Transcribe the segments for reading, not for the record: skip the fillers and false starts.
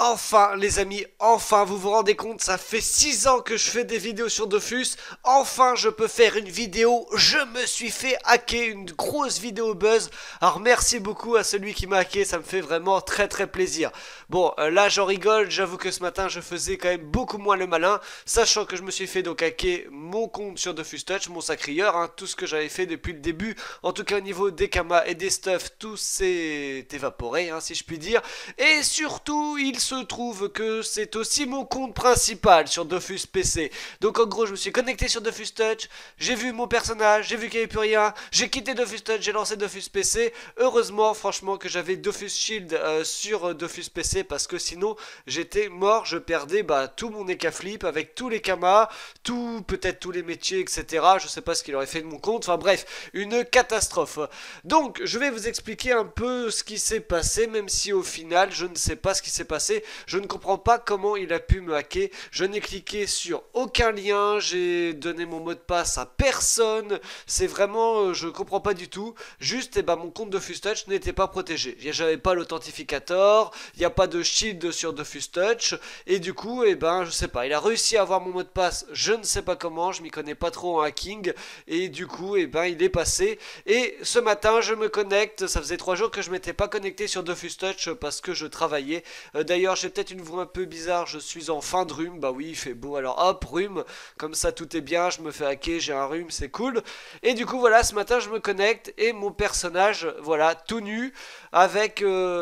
Enfin les amis, enfin vous vous rendez compte, ça fait 6 ans que je fais des vidéos sur Dofus, enfin je peux faire une vidéo, je me suis fait hacker, une grosse vidéo buzz, alors merci beaucoup à celui qui m'a hacké, ça me fait vraiment très très plaisir. Bon là j'en rigole, j'avoue que ce matin je faisais quand même beaucoup moins le malin, sachant que je me suis fait donc hacker mon compte sur Dofus Touch, mon sacrieur, hein, tout ce que j'avais fait depuis le début, en tout cas au niveau des kamas et des stuffs, tout s'est évaporé hein, si je puis dire, et surtout il se trouve que c'est aussi mon compte principal sur Dofus PC. Donc en gros, je me suis connecté sur Dofus Touch, j'ai vu mon personnage, j'ai vu qu'il n'y avait plus rien, j'ai quitté Dofus Touch, j'ai lancé Dofus PC. Heureusement, franchement, que j'avais Dofus Shield sur Dofus PC parce que sinon j'étais mort, je perdais tout mon Ekaflip avec tous les kamas, peut-être tous les métiers, etc. Je sais pas ce qu'il aurait fait de mon compte, enfin bref, une catastrophe. Donc, je vais vous expliquer un peu ce qui s'est passé, même si au final, je ne sais pas ce qui s'est passé. Je ne comprends pas comment il a pu me hacker. Je n'ai cliqué sur aucun lien. J'ai donné mon mot de passe à personne. C'est vraiment, je comprends pas du tout. Juste, mon compte Dofus Touch n'était pas protégé. J'avais pas l'authentificator. Il n'y a pas de shield sur Dofus Touch. Et du coup, je sais pas. Il a réussi à avoir mon mot de passe. Je ne sais pas comment. Je m'y connais pas trop en hacking. Et du coup, il est passé. Et ce matin, je me connecte. Ça faisait 3 jours que je m'étais pas connecté sur Dofus Touch parce que je travaillais. D'ailleurs, j'ai peut-être une voix un peu bizarre, je suis en fin de rhume, bah oui, il fait beau, alors hop, rhume, comme ça tout est bien, je me fais hacker, j'ai un rhume, c'est cool. Et du coup, voilà, ce matin, je me connecte et mon personnage, voilà, tout nu, avec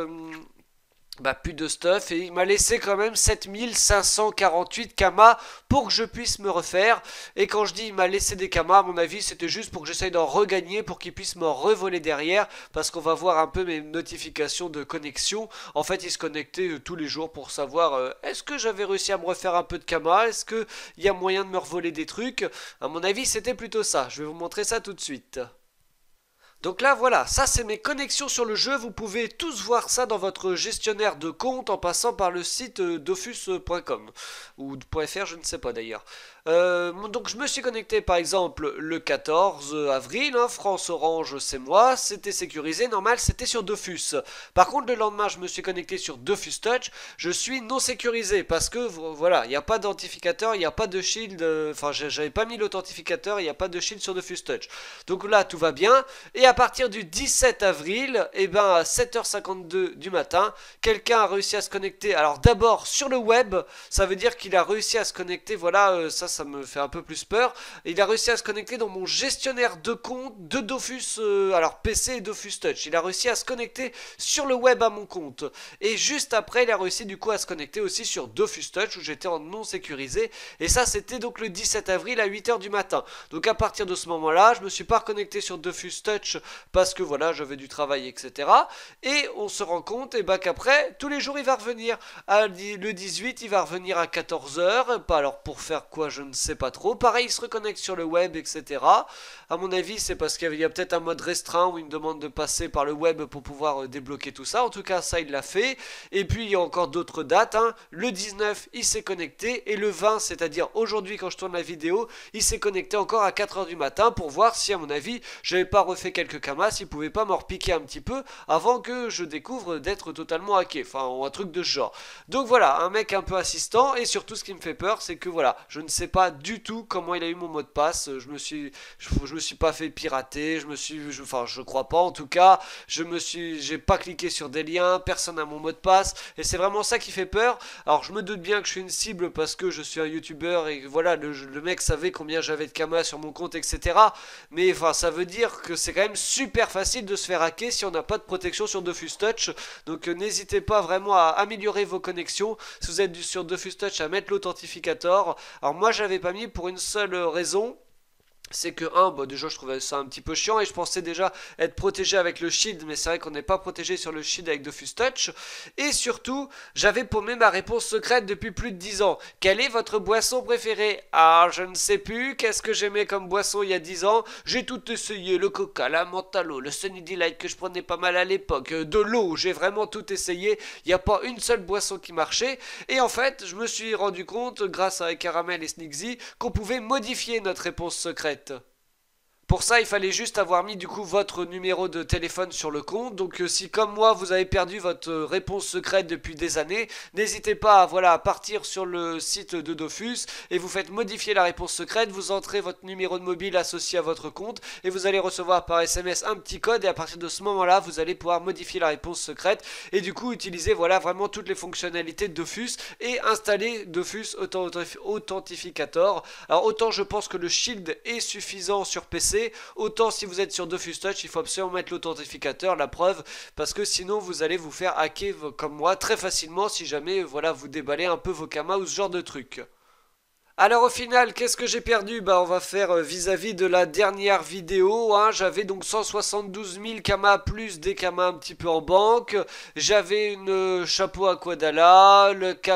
plus de stuff, et il m'a laissé quand même 7548 kamas pour que je puisse me refaire. Et quand je dis il m'a laissé des kamas, à mon avis c'était juste pour que j'essaye d'en regagner pour qu'il puisse me revoler derrière, parce qu'on va voir un peu mes notifications de connexion. En fait il se connectait tous les jours pour savoir est-ce que j'avais réussi à me refaire un peu de kamas, est-ce qu'il y a moyen de me revoler des trucs. À mon avis c'était plutôt ça, je vais vous montrer ça tout de suite. Donc là voilà, ça c'est mes connexions sur le jeu, vous pouvez tous voir ça dans votre gestionnaire de compte en passant par le site dofus.com ou .fr, je ne sais pas d'ailleurs. Donc je me suis connecté par exemple le 14 avril, hein, France Orange c'est moi, c'était sécurisé, normal c'était sur Dofus. Par contre le lendemain je me suis connecté sur Dofus Touch, je suis non sécurisé parce que voilà, il n'y a pas d'identificateur, il n'y a pas de shield, enfin j'avais pas mis l'authentificateur, il n'y a pas de shield sur Dofus Touch. Donc là tout va bien, et à partir du 17 avril, à 7h52 du matin, quelqu'un a réussi à se connecter, alors d'abord sur le web, ça veut dire qu'il a réussi à se connecter, voilà, ça me fait un peu plus peur. Il a réussi à se connecter dans mon gestionnaire de compte de Dofus, alors PC et Dofus Touch. Il a réussi à se connecter sur le web à mon compte. Et juste après, il a réussi du coup à se connecter aussi sur Dofus Touch où j'étais en non sécurisé. Et ça, c'était donc le 17 avril à 8h du matin. Donc à partir de ce moment-là, je me suis pas reconnecté sur Dofus Touch parce que voilà, j'avais du travail, etc. Et on se rend compte qu'après, tous les jours, il va revenir. Le 18, il va revenir à 14h. Alors pour faire quoi, je ne sais pas trop. Pareil, il se reconnecte sur le web, etc. À mon avis, c'est parce qu'il y a peut-être un mode restreint où il me demande de passer par le web pour pouvoir débloquer tout ça. En tout cas, ça, il l'a fait. Et puis, il y a encore d'autres dates. Hein. Le 19, il s'est connecté. Et le 20, c'est-à-dire aujourd'hui, quand je tourne la vidéo, il s'est connecté encore à 4h du matin pour voir si, à mon avis, j'avais pas refait quelques kamas, s'il pouvait pas m'en repiquer un petit peu avant que je découvre d'être totalement hacké. Enfin, un truc de ce genre. Donc voilà, un mec un peu assistant. Et surtout, ce qui me fait peur, c'est que voilà, je ne sais pas du tout comment il a eu mon mot de passe. Je me suis pas fait pirater. Je crois pas en tout cas. J'ai pas cliqué sur des liens. Personne n'a mon mot de passe. Et c'est vraiment ça qui fait peur. Alors je me doute bien que je suis une cible parce que je suis un youtubeur et voilà, le mec savait combien j'avais de kamas sur mon compte, etc. Mais enfin, ça veut dire que c'est quand même super facile de se faire hacker si on n'a pas de protection sur Dofus Touch. Donc n'hésitez pas vraiment à améliorer vos connexions. Si vous êtes sur Dofus Touch, à mettre l'authentificator. Alors moi j'avais pas mis pour une seule raison, c'est que déjà je trouvais ça un petit peu chiant et je pensais déjà être protégé avec le shield, mais c'est vrai qu'on n'est pas protégé sur le shield avec Dofus Touch. Et surtout, j'avais paumé ma réponse secrète depuis plus de 10 ans. Quelle est votre boisson préférée? Ah, je ne sais plus. Qu'est-ce que j'aimais comme boisson il y a 10 ans? J'ai tout essayé, le coca, la mentalo, le Sunny Delight que je prenais pas mal à l'époque, de l'eau, j'ai vraiment tout essayé. Il n'y a pas une seule boisson qui marchait. Et en fait, je me suis rendu compte, grâce à Caramel et Sneaksy, qu'on pouvait modifier notre réponse secrète. Pour ça, il fallait juste avoir mis du coup votre numéro de téléphone sur le compte. Donc si comme moi vous avez perdu votre réponse secrète depuis des années, n'hésitez pas à partir sur le site de Dofus et vous faites modifier la réponse secrète, vous entrez votre numéro de mobile associé à votre compte et vous allez recevoir par SMS un petit code et à partir de ce moment-là, vous allez pouvoir modifier la réponse secrète et du coup utiliser vraiment toutes les fonctionnalités de Dofus et installer Dofus Authentificator. Alors autant je pense que le Shield est suffisant sur PC, autant si vous êtes sur Dofus Touch, il faut absolument mettre l'authentificateur, la preuve, parce que sinon vous allez vous faire hacker comme moi très facilement si jamais vous déballez un peu vos kamas ou ce genre de trucs. Alors au final, qu'est-ce que j'ai perdu? Bah on va faire vis-à-vis de la dernière vidéo, hein. J'avais donc 172 000 kamas plus des kamas un petit peu en banque. J'avais une chapeau Aquadala,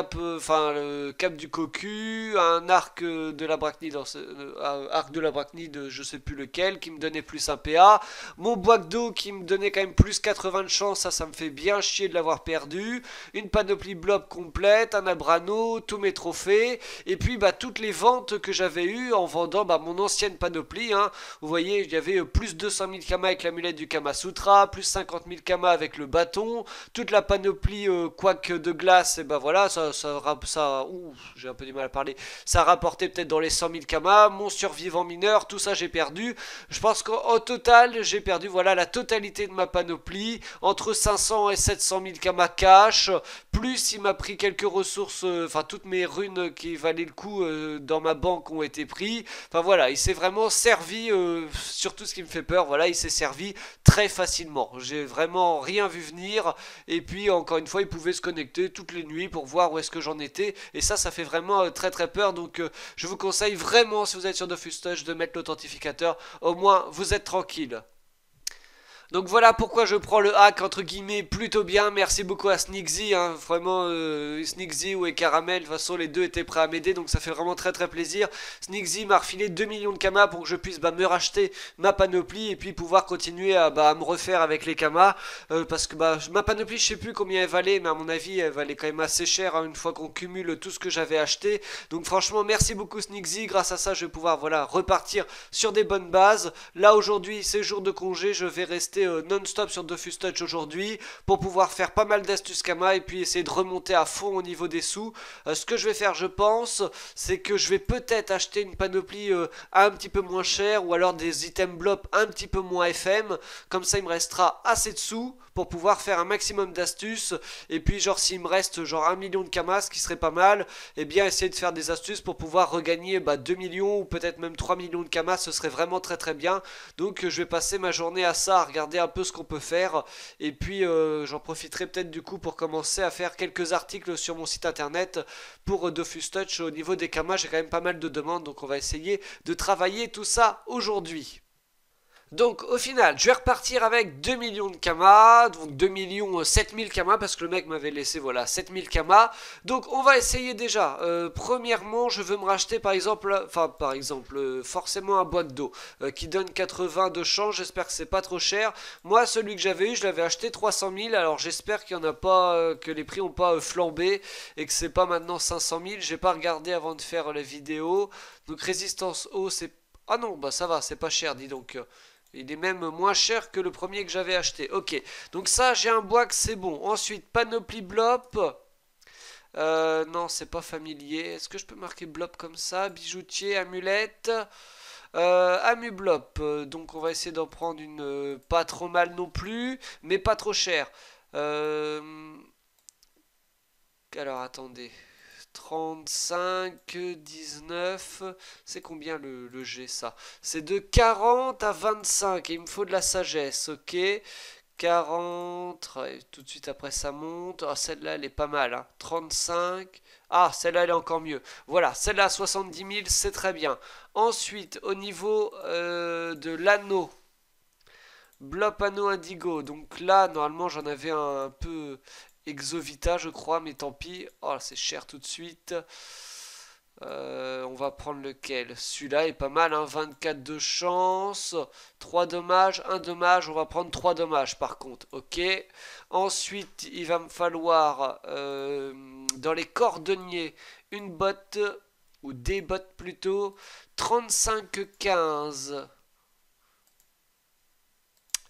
le cap du cocu, un arc de la brachnide, arc de la brachnide, je sais plus lequel, qui me donnait plus un PA. Mon boîte d'eau qui me donnait quand même plus 80 de chance, ça me fait bien chier de l'avoir perdu. Une panoplie blob complète, un abrano, tous mes trophées, et puis toutes les ventes que j'avais eues en vendant mon ancienne panoplie, hein. Vous voyez, il y avait plus 200 000 kamas avec l'amulette du Kama Sutra, plus 50 000 kamas avec le bâton, toute la panoplie quack de glace, et j'ai un peu du mal à parler, ça rapportait peut-être dans les 100 000 kamas, mon survivant mineur, tout ça j'ai perdu. Je pense qu'au total, j'ai perdu la totalité de ma panoplie, entre 500 et 700 000 kamas cash, plus il m'a pris quelques ressources, toutes mes runes qui valaient le coup dans ma banque ont été pris. Il s'est vraiment servi, surtout ce qui me fait peur, il s'est servi très facilement. J'ai vraiment rien vu venir. Et puis encore une fois, il pouvait se connecter toutes les nuits pour voir où est-ce que j'en étais. Et ça fait vraiment très très peur. Donc je vous conseille vraiment, si vous êtes sur Dofus Touch, de mettre l'authentificateur. Au moins, vous êtes tranquille. Donc voilà pourquoi je prends le hack entre guillemets plutôt bien. Merci beaucoup à Sneaksy, hein. Vraiment Sneaksy ou Caramel, de toute façon les deux étaient prêts à m'aider, donc ça fait vraiment très très plaisir. Sneaksy m'a refilé 2 millions de kamas pour que je puisse me racheter ma panoplie et puis pouvoir continuer à me refaire avec les kamas. Parce que ma panoplie, je sais plus combien elle valait, mais à mon avis elle valait quand même assez cher, hein, une fois qu'on cumule tout ce que j'avais acheté. Donc franchement merci beaucoup Sneaksy, grâce à ça je vais pouvoir repartir sur des bonnes bases. Là aujourd'hui c'est jour de congé, je vais rester non-stop sur Dofus Touch aujourd'hui pour pouvoir faire pas mal d'astuces Kama et puis essayer de remonter à fond au niveau des sous. Ce que je vais faire, je pense, c'est que je vais peut-être acheter une panoplie un petit peu moins chère ou alors des items blop un petit peu moins FM. Comme ça, il me restera assez de sous pour pouvoir faire un maximum d'astuces. Et puis, s'il me reste 1 million de Kamas, ce qui serait pas mal, et bien essayer de faire des astuces pour pouvoir regagner 2 millions ou peut-être même 3 millions de Kamas, ce serait vraiment très très bien. Donc, je vais passer ma journée à ça, à regarder un peu ce qu'on peut faire et puis j'en profiterai peut-être du coup pour commencer à faire quelques articles sur mon site internet pour Dofus Touch. Au niveau des kamas, j'ai quand même pas mal de demandes, donc on va essayer de travailler tout ça aujourd'hui. Donc au final, je vais repartir avec 2 millions de kamas, donc 2 millions 7000 kamas, parce que le mec m'avait laissé 7000 kamas. Donc on va essayer déjà. Premièrement, je veux me racheter par exemple, forcément un boîte d'eau qui donne 80 de change. J'espère que c'est pas trop cher. Moi, celui que j'avais eu, je l'avais acheté 300 000. Alors j'espère qu'il y en a pas, que les prix ont pas flambé et que c'est pas maintenant 500 000. J'ai pas regardé avant de faire la vidéo. Donc résistance eau, c'est... Ah non, ça va, c'est pas cher, dis donc. Il est même moins cher que le premier que j'avais acheté. Ok, donc ça, j'ai un bois que c'est bon. Ensuite, panoplie blop. Non, c'est pas familier. Est-ce que je peux marquer blop comme ça? Bijoutier, amulette. Amublop. Donc on va essayer d'en prendre une pas trop mal non plus, mais pas trop cher. Alors attendez. 35, 19, c'est combien le G ça? C'est de 40 à 25 et il me faut de la sagesse, ok? 40, et tout de suite après ça monte. Ah, celle-là elle est pas mal, hein. 35, ah celle-là elle est encore mieux. Voilà, celle-là à 70 000 c'est très bien. Ensuite au niveau de l'anneau, Blop anneau indigo, donc là normalement j'en avais un peu Exovita je crois, mais tant pis. Oh c'est cher tout de suite. On va prendre lequel? Celui-là est pas mal, hein, 24 de chance, 3 dommages, 1 dommage, on va prendre 3 dommages par contre, ok. Ensuite il va me falloir dans les cordonniers une botte, ou des bottes plutôt, 35-15.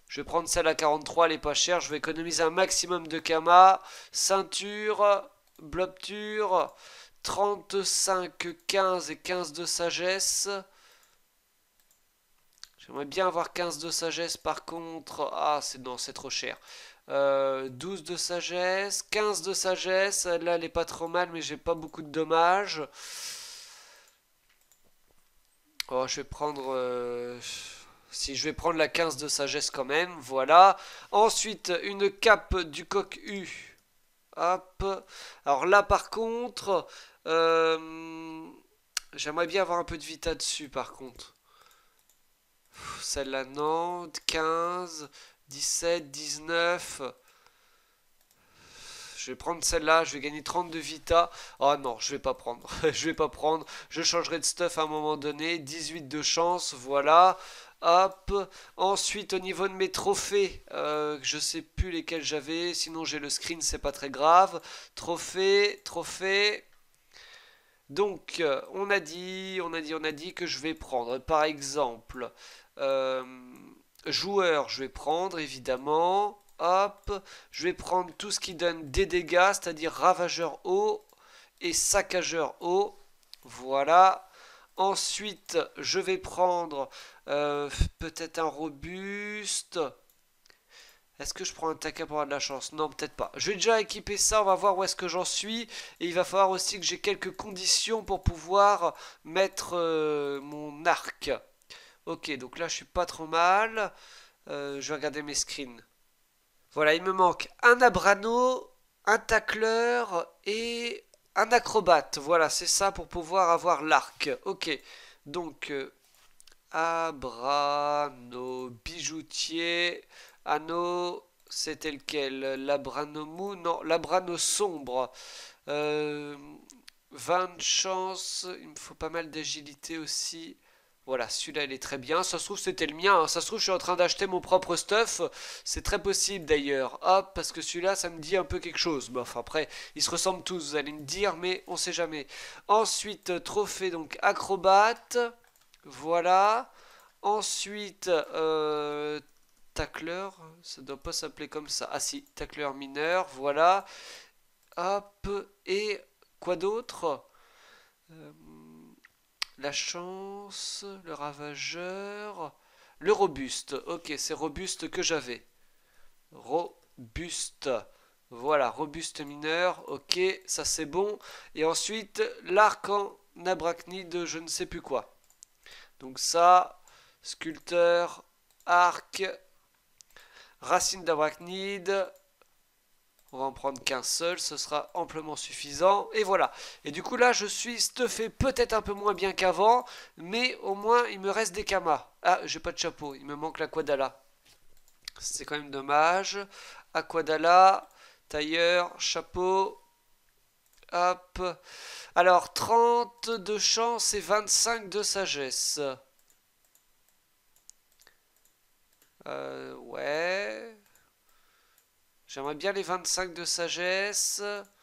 Je vais prendre celle à 43, elle est pas chère. Je vais économiser un maximum de Kama. Ceinture, blobture, 35, 15 et 15 de sagesse. J'aimerais bien avoir 15 de sagesse par contre. Ah, non, c'est trop cher. 12 de sagesse, 15 de sagesse. Là, elle est pas trop mal, mais j'ai pas beaucoup de dommages. Oh, je vais prendre... si je vais prendre la 15 de sagesse quand même, voilà. Ensuite, une cape du coq U. Hop. Alors là, par contre, j'aimerais bien avoir un peu de vita dessus, par contre. Celle-là, non. 15, 17, 19. Je vais prendre celle-là, je vais gagner 30 de vita. Oh non, je vais pas prendre. Je vais pas prendre. Je changerai de stuff à un moment donné. 18 de chance, voilà. Hop. Ensuite, au niveau de mes trophées, je sais plus lesquels j'avais. Sinon, j'ai le screen, c'est pas très grave. Trophée, trophée. Donc, on a dit que je vais prendre, par exemple, euh, joueur, je vais prendre évidemment. Hop, je vais prendre tout ce qui donne des dégâts, c'est-à-dire ravageur haut et saccageur haut. Voilà. Ensuite, je vais prendre peut-être un robuste. Est-ce que je prends un Taka pour avoir de la chance? Non, peut-être pas. Je vais déjà équiper ça, on va voir où est-ce que j'en suis. Et il va falloir aussi que j'ai quelques conditions pour pouvoir mettre mon arc. Ok, donc là je suis pas trop mal. Je vais regarder mes screens. Voilà, il me manque un abrano, un tacleur et un acrobate. Voilà, c'est ça pour pouvoir avoir l'arc. Ok, donc abrano, bijoutier, anneau, c'était lequel? L'abrano mou? Non, l'abrano sombre. Euh, 20 de chance, il me faut pas mal d'agilité aussi. Voilà, celui-là il est très bien. Ça se trouve c'était le mien, hein. Ça se trouve je suis en train d'acheter mon propre stuff. C'est très possible d'ailleurs. Hop, parce que celui-là ça me dit un peu quelque chose. Bon, enfin après, ils se ressemblent tous, vous allez me dire, mais on sait jamais. Ensuite, trophée donc acrobate. Voilà. Ensuite, tacleur. Ça doit pas s'appeler comme ça. Ah si, tacleur mineur. Voilà. Hop. Et quoi d'autre? Euh, La chance, le ravageur, le robuste. Ok, c'est robuste que j'avais. Robuste. Voilà, robuste mineur. Ok, ça c'est bon. Et ensuite, l'arc en abrachnide, je ne sais plus quoi. Donc ça, sculpteur, arc, racine d'abrachnide. On va en prendre qu'un seul, ce sera amplement suffisant. Et voilà. Et du coup là, je suis stuffé peut-être un peu moins bien qu'avant, mais au moins il me reste des kamas. Ah, j'ai pas de chapeau, il me manque l'aquadala. C'est quand même dommage. Aquadala, tailleur, chapeau. Hop. Alors, 30 de chance et 25 de sagesse. Ouais. J'aimerais bien les 25 de sagesse.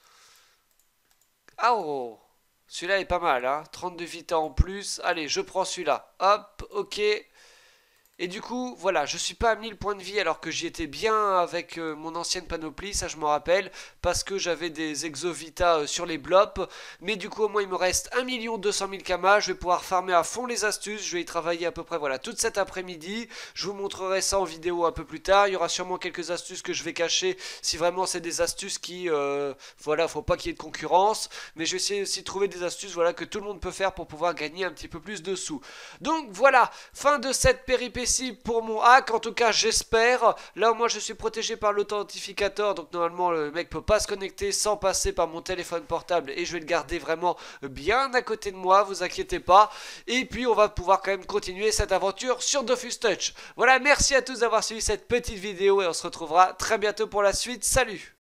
Ah oh, celui-là est pas mal, hein. 30 de vita en plus. Allez, je prends celui-là. Hop, ok. Et du coup, voilà, je suis pas à 1000 points de vie alors que j'y étais bien avec mon ancienne panoplie, ça je m'en rappelle, parce que j'avais des exovita sur les blops. Mais du coup, au moins il me reste 1 200 000 kamas, je vais pouvoir farmer à fond les astuces, je vais y travailler à peu près voilà toute cet après-midi. Je vous montrerai ça en vidéo un peu plus tard, il y aura sûrement quelques astuces que je vais cacher si vraiment c'est des astuces qui, voilà, faut pas qu'il y ait de concurrence. Mais je vais essayer aussi de trouver des astuces voilà, que tout le monde peut faire pour pouvoir gagner un petit peu plus de sous. Donc voilà, fin de cette péripétie pour mon hack, en tout cas j'espère. Là moi je suis protégé par l'authentificateur, donc normalement le mec peut pas se connecter sans passer par mon téléphone portable et je vais le garder vraiment bien à côté de moi, vous inquiétez pas. Et puis on va pouvoir quand même continuer cette aventure sur Dofus Touch. Voilà, merci à tous d'avoir suivi cette petite vidéo et on se retrouvera très bientôt pour la suite. Salut!